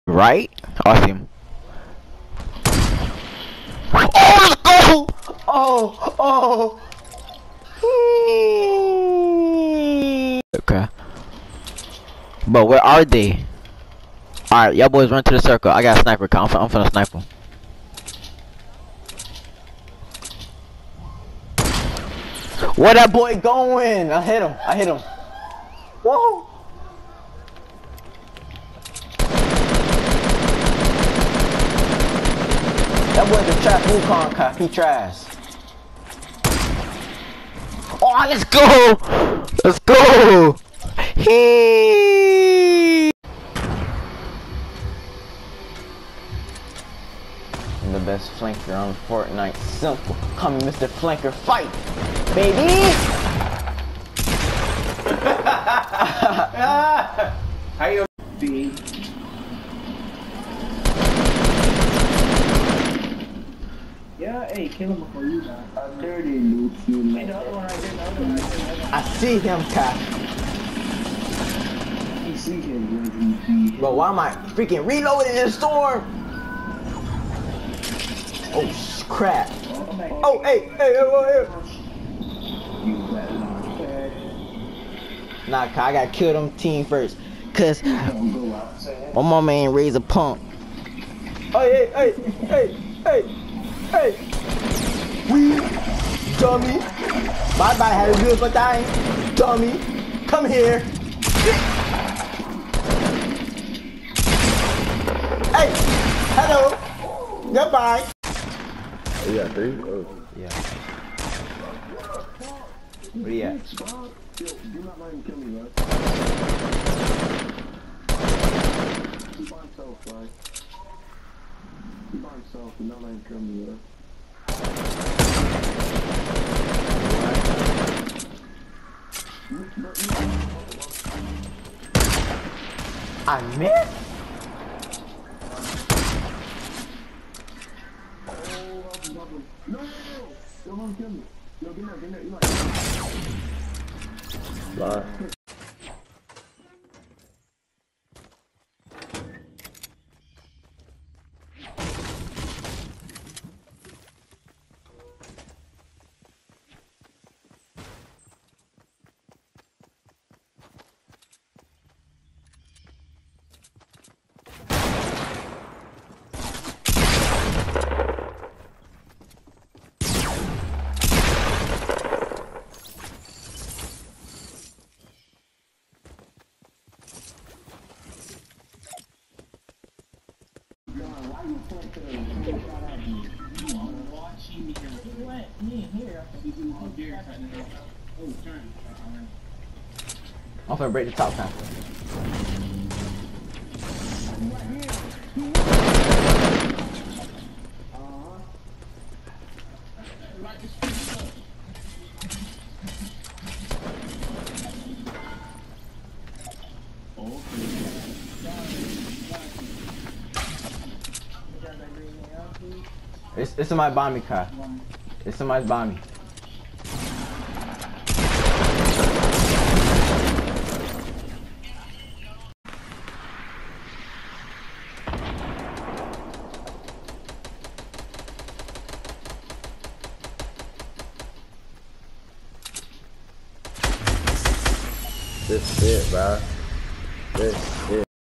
Right? Awesome. Oh, let's go! Oh, oh. Okay. But where are they? Alright, y'all boys run to the circle. I got a sniper. I'm finna snipe him. Where that boy going? I hit him. Whoa! That boy's a trap Wukong cop. He trash. Oh, let's go! Let's go! He. I'm the best flanker on Fortnite. Simple. Call me Mr. Flanker. Fight, baby! How you doing? Yeah, hey, kill him before you die. A dirty loot you. Hey, the other one right there, the other one right there. I see him, Cap. You see him, But why am I freaking reloading in the storm? Oh, crap. Oh, hey. Nah, I gotta kill them team first. Cause my mama ain't raised a punk. Hey. We dummy. Bye, have a beautiful time. Dummy. Come here. Hey, hello. Goodbye. Oh, you got 3? Oh. Yeah. Where you at? Yo, do not let him kill me, bro. He's by himself, right? He's by himself. Do not let him kill me, bro. I missed? No! Don't let him kill me. Yo, get there. You like... Bye. I'm finna break the top time. It's somebody behind me, Kai. It's somebody behind me. This shit, bro. This shit.